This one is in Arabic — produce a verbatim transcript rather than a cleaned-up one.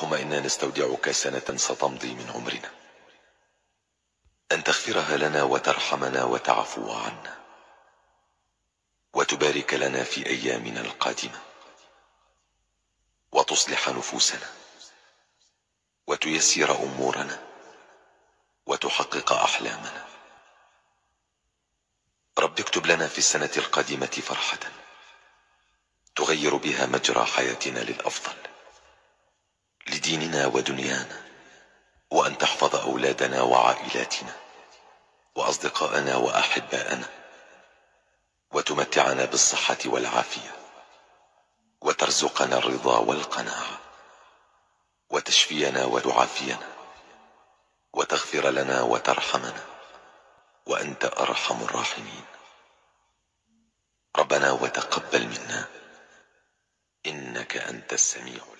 اللهم إنا نستودعك سنة ستمضي من عمرنا، أن تغفرها لنا وترحمنا وتعفو عنا، وتبارك لنا في أيامنا القادمة، وتصلح نفوسنا، وتيسر أمورنا، وتحقق أحلامنا. رب اكتب لنا في السنة القادمة فرحة تغير بها مجرى حياتنا للأفضل، لديننا ودنيانا، وأن تحفظ أولادنا وعائلاتنا وأصدقاءنا وأحباءنا، وتمتعنا بالصحة والعافية، وترزقنا الرضا والقناعة، وتشفينا وتعافينا، وتغفر لنا وترحمنا، وأنت أرحم الراحمين. ربنا وتقبل منا إنك أنت السميع العليم.